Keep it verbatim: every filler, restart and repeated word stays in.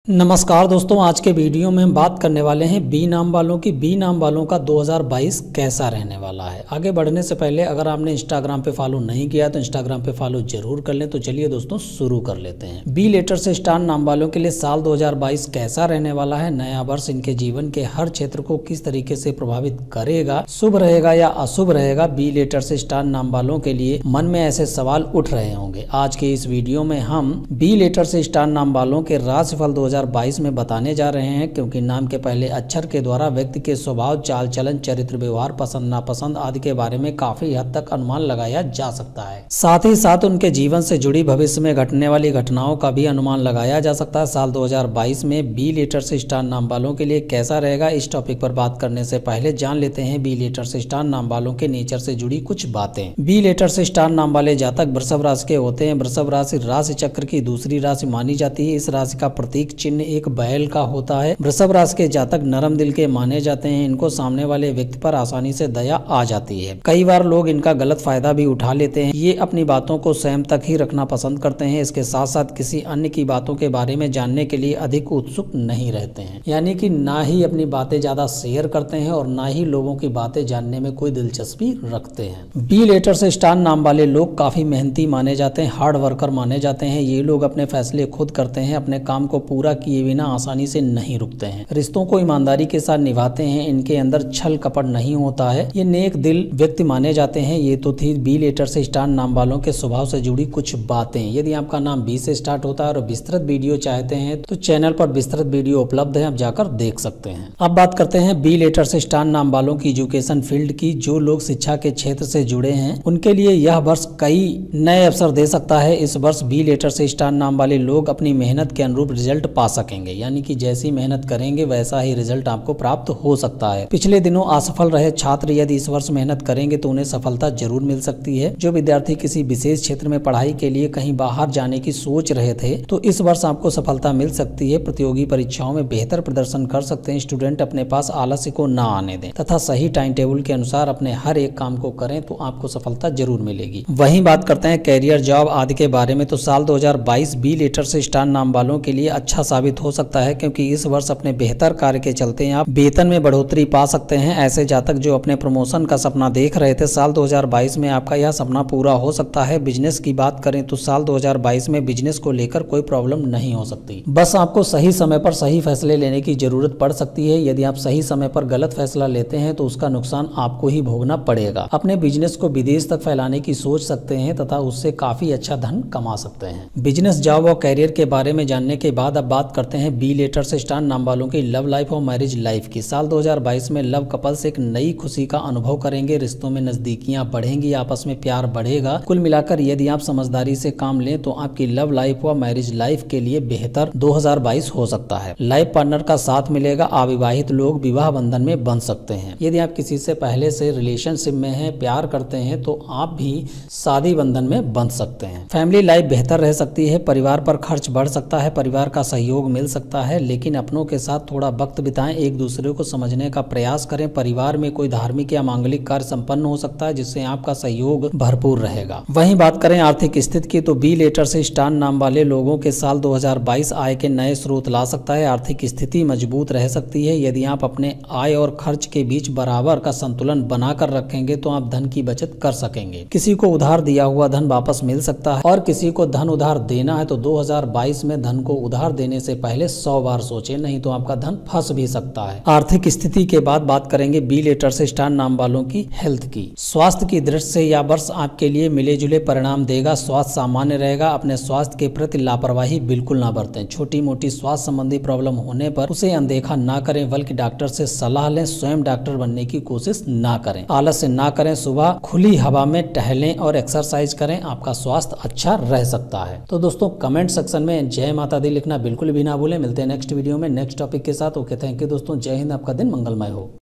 नमस्कार दोस्तों, आज के वीडियो में हम बात करने वाले हैं बी नाम वालों की। बी नाम वालों का दो हज़ार बाईस कैसा रहने वाला है। आगे बढ़ने से पहले अगर आपने इंस्टाग्राम पे फॉलो नहीं किया तो इंस्टाग्राम पे फॉलो जरूर कर लें। तो चलिए दोस्तों शुरू कर लेते हैं। बी लेटर से स्टार्ट नाम वालों के लिए साल दो हज़ार बाईस कैसा रहने वाला है। नया वर्ष इनके जीवन के हर क्षेत्र को किस तरीके से प्रभावित करेगा, शुभ रहेगा या अशुभ रहेगा। बी लेटर से स्टार्ट नाम वालों के लिए मन में ऐसे सवाल उठ रहे होंगे। आज के इस वीडियो में हम बी लेटर से स्टार्ट नाम वालों के राशिफल दो हज़ार बाईस में बताने जा रहे हैं, क्योंकि नाम के पहले अक्षर के द्वारा व्यक्ति के स्वभाव, चाल चलन, चरित्र, व्यवहार, पसंद नापसंद आदि के बारे में काफी हद तक अनुमान लगाया जा सकता है। साथ ही साथ उनके जीवन से जुड़ी भविष्य में घटने वाली घटनाओं का भी अनुमान लगाया जा सकता है। साल दो हज़ार बाईस में बी लेटर से स्टार्ट नाम वालों के लिए कैसा रहेगा, इस टॉपिक पर बात करने से पहले जान लेते हैं बी लेटर से स्टार्ट नाम वालों के नेचर से जुड़ी कुछ बातें। बी लेटर से स्टार्ट नाम वाले जातक वृषभ राशि के होते हैं। वृषभ राशि राशि चक्र की दूसरी राशि मानी जाती है। इस राशि का प्रतीक चिन्ह एक बैल का होता है। वृषभ राशि के जातक नरम दिल के माने जाते हैं। इनको सामने वाले व्यक्ति पर आसानी से दया आ जाती है। कई बार लोग इनका गलत फायदा भी उठा लेते हैं। ये अपनी बातों को स्वयं तक ही रखना पसंद करते हैं। इसके साथ साथ किसी अन्य की बातों के बारे में जानने के लिए अधिक उत्सुक नहीं रहते हैं, यानी कि ना ही अपनी बातें ज्यादा शेयर करते हैं और ना ही लोगों की बातें जानने में कोई दिलचस्पी रखते हैं। बी लेटर से स्टार्ट नाम वाले लोग काफी मेहनती माने जाते हैं, हार्ड वर्कर माने जाते हैं। ये लोग अपने फैसले खुद करते हैं, अपने काम को पूरा किए बिना आसानी से नहीं रुकते हैं, रिश्तों को ईमानदारी के साथ निभाते हैं। इनके अंदर छल कपट नहीं होता है। ये नेक दिल व्यक्ति माने जाते हैं। ये तो थी बी लेटर से स्टार्ट नाम वालों के स्वभाव से जुड़ी कुछ बातें। यदि आपका नाम बी से स्टार्ट होता है और विस्तृत वीडियो चाहते हैं तो चैनल पर विस्तृत वीडियो उपलब्ध है, आप जाकर देख सकते हैं। अब बात करते हैं बी लेटर से स्टार्ट नाम वालों की एजुकेशन फील्ड की। जो लोग शिक्षा के क्षेत्र से जुड़े हैं उनके लिए यह वर्ष कई नए अवसर दे सकता है। इस वर्ष बी लेटर से स्टार्ट नाम वाले लोग अपनी मेहनत के अनुरूप रिजल्ट पा सकेंगे, यानी कि जैसी मेहनत करेंगे वैसा ही रिजल्ट आपको प्राप्त हो सकता है। पिछले दिनों असफल रहे छात्र यदि इस वर्ष मेहनत करेंगे तो उन्हें सफलता जरूर मिल सकती है। जो विद्यार्थी किसी विशेष क्षेत्र में पढ़ाई के लिए कहीं बाहर जाने की सोच रहे थे तो इस वर्ष आपको सफलता मिल सकती है। प्रतियोगी परीक्षाओं में बेहतर प्रदर्शन कर सकते हैं। स्टूडेंट अपने पास आलस्य को ना आने दें तथा सही टाइम टेबल के अनुसार अपने हर एक काम को करें तो आपको सफलता जरूर मिलेगी। वहीं बात करते हैं कैरियर, जॉब आदि के बारे में, तो साल दो हज़ार बाईस बी लेटर से स्टार्ट नाम वालों के लिए अच्छा साबित हो सकता है, क्योंकि इस वर्ष अपने बेहतर कार्य के चलते आप वेतन में बढ़ोतरी पा सकते हैं। ऐसे जातक जो अपने प्रमोशन का सपना देख रहे थे, साल दो हज़ार बाईस में आपका यह सपना पूरा हो सकता है। बिजनेस की बात करें तो साल दो हज़ार बाईस में बिजनेस को लेकर कोई प्रॉब्लम नहीं हो सकती। बस आपको सही समय पर सही फैसले लेने की जरूरत पड़ सकती है। यदि आप सही समय पर गलत फैसला लेते हैं तो उसका नुकसान आपको ही भोगना पड़ेगा। अपने बिजनेस को विदेश तक फैलाने की सोच सकते हैं तथा उससे काफी अच्छा धन कमा सकते हैं। बिजनेस, जॉब और कैरियर के बारे में जानने के बाद अब बात करते हैं बी लेटर से स्टार्ट नाम वालों की लव लाइफ और मैरिज लाइफ की। साल दो हज़ार बाईस में लव कपल्स एक नई खुशी का अनुभव करेंगे। रिश्तों में नजदीकियां बढ़ेंगी, आपस में प्यार बढ़ेगा। कुल मिलाकर यदि आप समझदारी से काम लें तो आपकी लव लाइफ व मैरिज लाइफ के लिए बेहतर दो हज़ार बाईस हो सकता है। लाइफ पार्टनर का साथ मिलेगा। अविवाहित लोग विवाह बंधन में बंध सकते हैं। यदि आप किसी से पहले से रिलेशनशिप में हैं, प्यार करते हैं तो आप भी शादी बंधन में बंध सकते हैं। फैमिली लाइफ बेहतर रह सकती है। परिवार पर खर्च बढ़ सकता है, परिवार का सहयोग मिल सकता है, लेकिन अपनों के साथ थोड़ा वक्त बिताएं, एक दूसरे को समझने का प्रयास करें। परिवार में कोई धार्मिक या मांगलिक कार्य संपन्न हो सकता है जिससे आपका सहयोग भरपूर रहेगा। वहीं बात करें आर्थिक स्थिति की तो बी लेटर से स्टार्ट नाम वाले लोगों के साल दो हज़ार बाईस आय के नए स्रोत ला सकता है। आर्थिक स्थिति मजबूत रह सकती है। यदि आप अपने आय और खर्च के बीच बराबर का संतुलन बनाकर रखेंगे तो आप धन की बचत कर सकेंगे। किसी को उधार दिया हुआ धन वापस मिल सकता है और किसी को धन उधार देना है तो दो हज़ार बाईस में धन को उधार देने से पहले सौ बार सोचें, नहीं तो आपका धन फंस भी सकता है। आर्थिक स्थिति के बाद बात करेंगे बी लेटर से स्टार्ट नाम वालों की हेल्थ की। स्वास्थ्य की दृष्टि से यह वर्ष आपके लिए मिले जुले परिणाम देगा। स्वास्थ्य सामान्य रहेगा। अपने स्वास्थ्य के प्रति लापरवाही बिल्कुल ना बरतें। छोटी मोटी स्वास्थ्य संबंधी प्रॉब्लम होने पर उसे अनदेखा ना करें, बल्कि डॉक्टर से सलाह लें। स्वयं डॉक्टर बनने की कोशिश ना करें, आलस्य ना करें। सुबह खुली हवा में टहलें और एक्सरसाइज करें, आपका स्वास्थ्य अच्छा रह सकता है। तो दोस्तों कमेंट सेक्शन में जय माता दी लिखना बिल्कुल भी ना भूलें। मिलते हैं नेक्स्ट वीडियो में नेक्स्ट टॉपिक के साथ। ओके, थैंक यू दोस्तों। जय हिंद। आपका दिन मंगलमय हो।